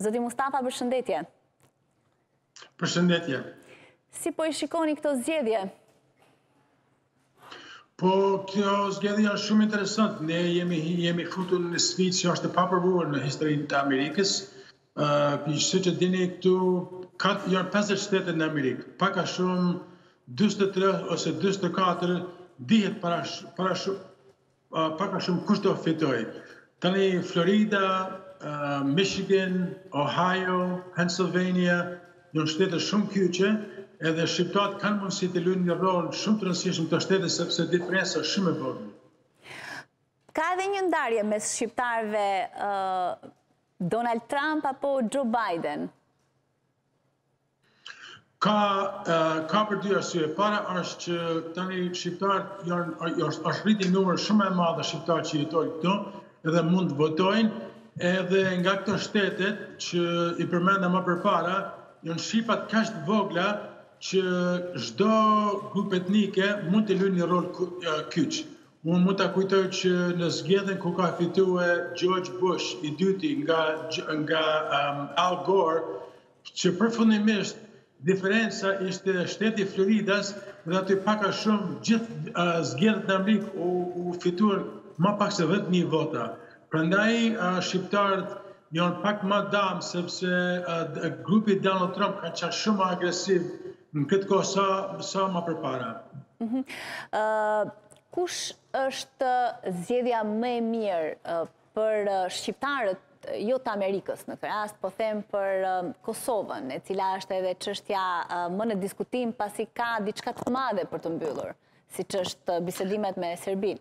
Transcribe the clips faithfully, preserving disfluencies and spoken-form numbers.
Zoti Mustafa, përshëndetje. Përshëndetje. Si po i shikoni këto zgjedhje? Po, kjo zgjedhje është shumë interesant. Ne jemi, jemi futur në sfidë që është e papërvuar në historinë të Amerikës. Uh, siç e dini, këtu janë pesëdhjetë shtete në Amerikë. Pak a shumë dyqindët e tre ose dyqindët e katër dihet para, para shumë, uh, pak a shumë kush do fitojë. Tani Florida, uh, Michigan, Ohio, Pennsylvania janë shtete shumë kyçe, edhe shqiptarët kanë mundësi të luajnë një rol shumë të rëndësishëm të shtete sepse diferenca është shumë e vogël. Ka edhe një ndarje mes shqiptarëve uh, Donald Trump apo Joe Biden? Ka, uh, ka për dy arsye. Para është që tani shqiptarët janë është është rriti numër shumë e madh shqiptarë që jetojnë këtu edhe mund të votojnë, edhe nga këto shtetet që i përmenda më përpara janë shqipat kaq të vogla që çdo grup etnike mund të luajë një rol kyç. Unë mund ta kujtoj që në zgjedhjen ku ka fituar George Bush i dyti nga nga um, Al Gore, që përfundimisht diferenca ishte shteti i Floridas dhe aty pak a shumë gjithë uh, zgjedhjet në Amerikë u, u fituar më pak se dhjetë mijë vota. Prandaj uh, shqiptarët janë pak më dam sepse uh, grupi Donald Trump ka qenë shumë agresiv në këtë kohë sa, sa më përpara. Mm -hmm. uh, kush është zgjedhja më e mirë uh, për uh, shqiptarët jo të Amerikës në këtë rast, po them për uh, Kosovën, e cila është edhe çështja uh, më në diskutim pasi ka diçka të madhe për të mbyllur, siç është bisedimet me Serbinë.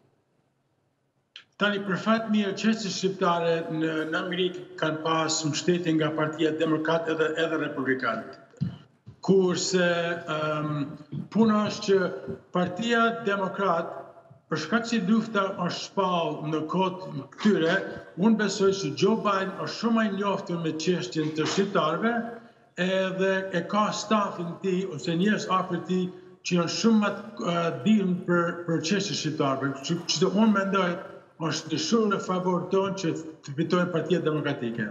Tani, për fat mirë, çështjet shqiptare në, në Amerikë kanë pas mbështetje nga Partia Demokrat edhe, edhe Republikanët. Kurse um, puna është që Partia Demokrat, për shkak që lufta është shpallë në kohë këtyre, unë besoj që Joe Biden është shumë më i njohur me çështjen të shqiptarëve, edhe e ka stafin e tij ose njerëz afër tij që janë shumë më të dimë për për çështjen shqiptarëve. Që unë mendoj është të shumë në favor tonë që të fitojë Partia Demokratike.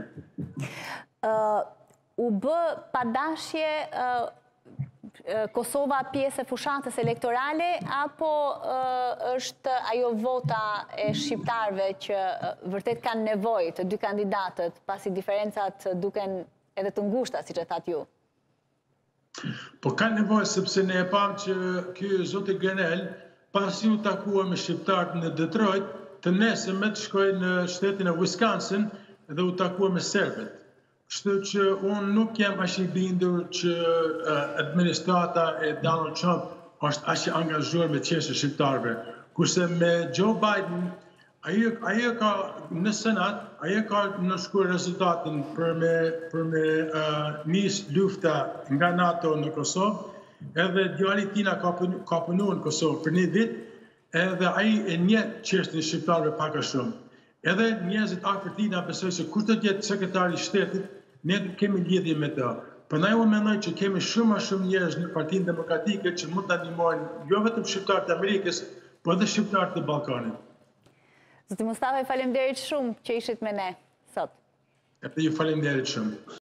Uh, u bë padashje uh, Kosova pjesë e fushatës elektorale, apo uh, është ajo vota e shqiptarëve që uh, vërtet kanë nevojë të dy kandidatët, pasi diferencat duken edhe të ngushta, siç e thatë ju? Po kanë nevojë sepse ne e pam që ky zoti Grenell, pasi u takua me shqiptarët në Detroit, të nesër me të shkojë në shtetin e Wisconsin dhe u takua me serbët. Kështu që unë nuk jam aq i bindur që uh, administrata e Donald Trump është aq i angazhuar me çështjen e shqiptarëve. Kurse me Joe Biden, ai ai ka në Senat, ai ka nënshkruar rezultatin për me për me uh, nis lufta nga NATO në Kosovë, edhe djali i tij ka ka punuar në Kosovë për një vit, edhe ai e njeh çështjen e shqiptarëve pak a shumë. Edhe njerëzit afër tij na besojnë se kush do të jetë sekretari i shtetit, ne kemi lidhje me të. Prandaj unë mendoj që kemi shumë a shumë njerëz në Partinë Demokratike që mund ta ndihmojnë jo vetëm shqiptarët e Amerikës, por edhe shqiptarët e Ballkanit. Zoti Mustafa, faleminderit shumë që ishit me ne sot. Edhe ju faleminderit shumë.